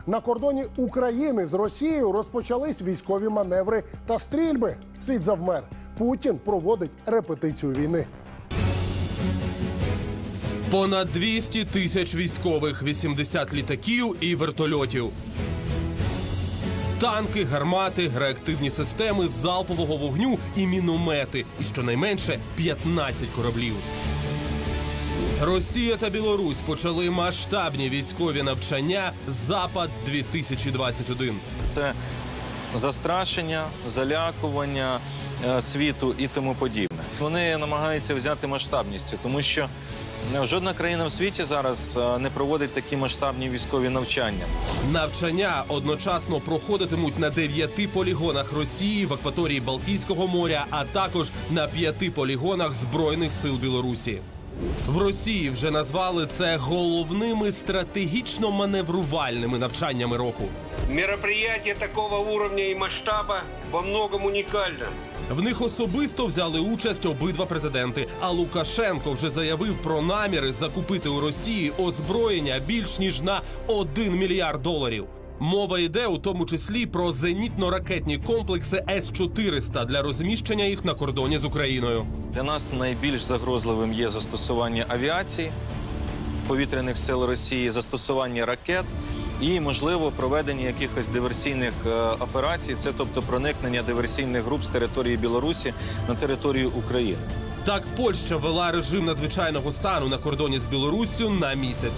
На кордоні України з Росією розпочались військові маневри та стрільби. Світ завмер. Путін проводить репетицію війни. Понад 200 тисяч військових, 80 літаків і вертольотів. Танки, гармати, реактивні системи залпового вогню і міномети. І щонайменше 15 кораблів. Росія та Білорусь почали масштабні військові навчання «Запад-2021». Це застрашення, залякування світу і тому подібне. Вони намагаються взяти масштабністю, тому що жодна країна в світі зараз не проводить такі масштабні військові навчання. Навчання одночасно проходитимуть на 9 полігонах Росії в акваторії Балтійського моря, а також на 5 полігонах Збройних сил Білорусі. В Росії вже назвали це головними стратегічно-маневрувальними навчаннями року. Мероприятие такого уровня и масштаба во многом уникально. В них особисто взяли участь обидва президенти. А Лукашенко вже заявив про наміри закупити у Росії озброєння більш ніж на $1 мільярд. Мова йде у тому числі про зенітно-ракетні комплекси С-400 для розміщення їх на кордоні з Україною. Для нас найбільш загрозливим є застосування авіації, повітряних сил Росії, застосування ракет і, можливо, проведення якихось диверсійних операцій, це тобто проникнення диверсійних груп з території Білорусі на територію України. Так Польща ввела режим надзвичайного стану на кордоні з Білоруссю на місяць.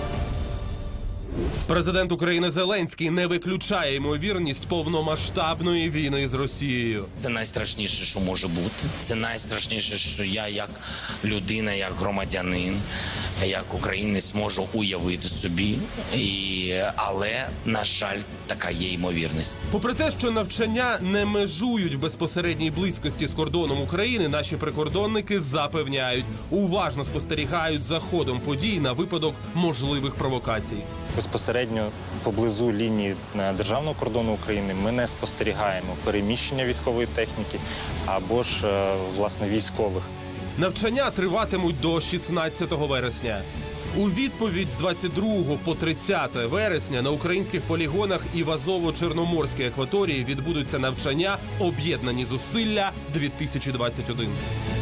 Президент України Зеленський не виключає ймовірність повномасштабної війни з Росією. Це найстрашніше, що може бути. Це найстрашніше, що я як людина, як громадянин, як українець можу уявити собі. Але, на жаль, така є ймовірність. Попри те, що навчання не межують в безпосередній близькості з кордоном України, наші прикордонники запевняють, уважно спостерігають за ходом подій на випадок можливих провокацій. Безпосередньо поблизу лінії державного кордону України ми не спостерігаємо переміщення військової техніки або ж, власне, військових. Навчання триватимуть до 16 вересня. У відповідь з 22 по 30 вересня на українських полігонах і в Азово-Чорноморській акваторії відбудуться навчання «Об'єднані зусилля-2021».